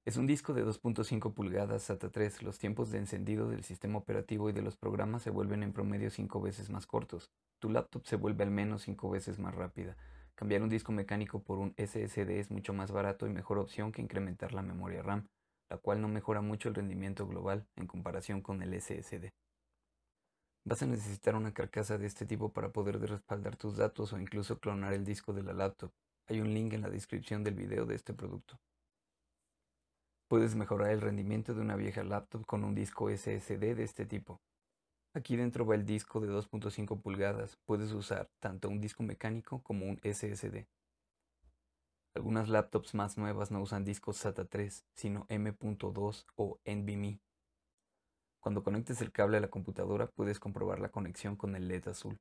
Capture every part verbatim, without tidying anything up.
Es un disco de dos punto cinco pulgadas SATA tres. Los tiempos de encendido del sistema operativo y de los programas se vuelven en promedio cinco veces más cortos. Tu laptop se vuelve al menos cinco veces más rápida. Cambiar un disco mecánico por un S S D es mucho más barato y mejor opción que incrementar la memoria RAM, la cual no mejora mucho el rendimiento global en comparación con el S S D. Vas a necesitar una carcasa de este tipo para poder respaldar tus datos o incluso clonar el disco de la laptop. Hay un link en la descripción del video de este producto. Puedes mejorar el rendimiento de una vieja laptop con un disco S S D de este tipo. Aquí dentro va el disco de dos punto cinco pulgadas. Puedes usar tanto un disco mecánico como un S S D. Algunas laptops más nuevas no usan discos SATA tres, sino M punto dos o NVMe. Cuando conectes el cable a la computadora puedes comprobar la conexión con el L E D azul.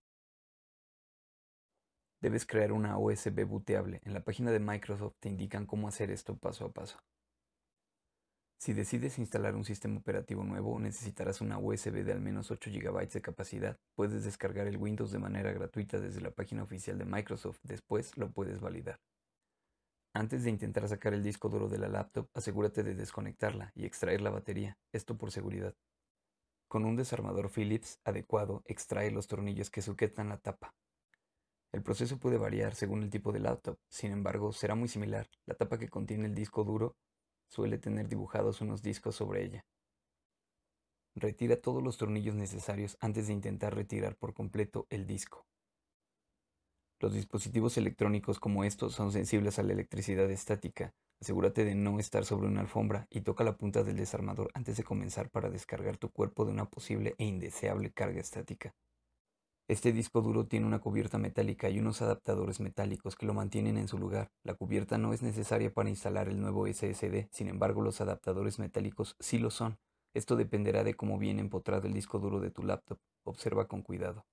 Debes crear una U S B booteable. En la página de Microsoft te indican cómo hacer esto paso a paso. Si decides instalar un sistema operativo nuevo, necesitarás una U S B de al menos ocho gigabytes de capacidad. Puedes descargar el Windows de manera gratuita desde la página oficial de Microsoft, después lo puedes validar. Antes de intentar sacar el disco duro de la laptop, asegúrate de desconectarla y extraer la batería, esto por seguridad. Con un desarmador Phillips adecuado, extrae los tornillos que sujetan la tapa. El proceso puede variar según el tipo de laptop, sin embargo, será muy similar. La tapa que contiene el disco duro suele tener dibujados unos discos sobre ella. Retira todos los tornillos necesarios antes de intentar retirar por completo el disco. Los dispositivos electrónicos como estos son sensibles a la electricidad estática. Asegúrate de no estar sobre una alfombra y toca la punta del desarmador antes de comenzar para descargar tu cuerpo de una posible e indeseable carga estática. Este disco duro tiene una cubierta metálica y unos adaptadores metálicos que lo mantienen en su lugar. La cubierta no es necesaria para instalar el nuevo S S D, sin embargo los adaptadores metálicos sí lo son. Esto dependerá de cómo viene empotrado el disco duro de tu laptop. Observa con cuidado.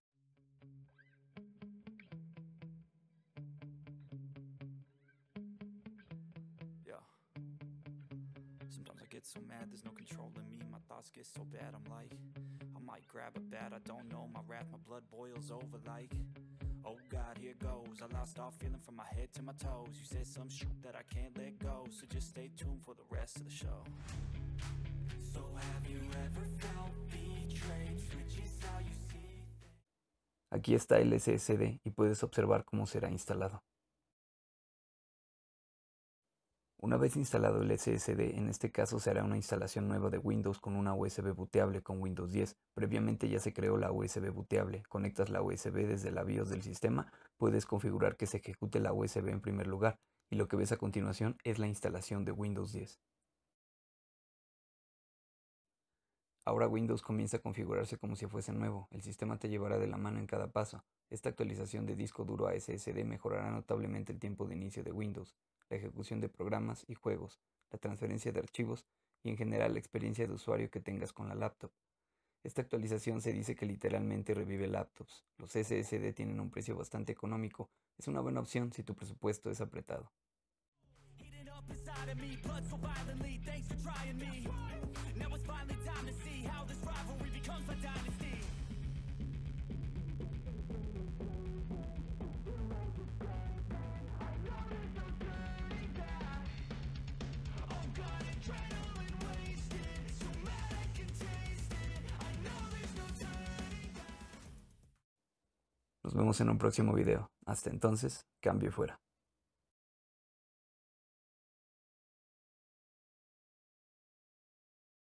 Yeah. Sometimes I get so mad, there's no controlling me. My thoughts get so bad, I'm like, I might grab a bat, I don't know. My wrath, my blood boils over like, oh God, here goes. I lost all feeling from my head to my toes. You said some shit that I can't let go, so just stay tuned for the rest of the show. So have you ever felt betrayed? Switches how you see. Aquí está el S S D y puedes observar cómo será instalado. Una vez instalado el S S D, en este caso se hará una instalación nueva de Windows con una U S B booteable con Windows diez. Previamente ya se creó la U S B booteable. Conectas la U S B desde la BIOS del sistema, puedes configurar que se ejecute la U S B en primer lugar, y lo que ves a continuación es la instalación de Windows diez. Ahora Windows comienza a configurarse como si fuese nuevo. El sistema te llevará de la mano en cada paso. Esta actualización de disco duro a S S D mejorará notablemente el tiempo de inicio de Windows, la ejecución de programas y juegos, la transferencia de archivos y en general la experiencia de usuario que tengas con la laptop. Esta actualización se dice que literalmente revive laptops. Los S S D tienen un precio bastante económico. Es una buena opción si tu presupuesto es apretado. Heating up inside of me, blood so violently. Thanks for trying me. Now it's finally time to see how this rivalry becomes a dynasty. Oh God, adrenaline wasted, so mad I can taste it. I know there's no turning back. Nos vemos en un próximo video. Hasta entonces, cambio fuera.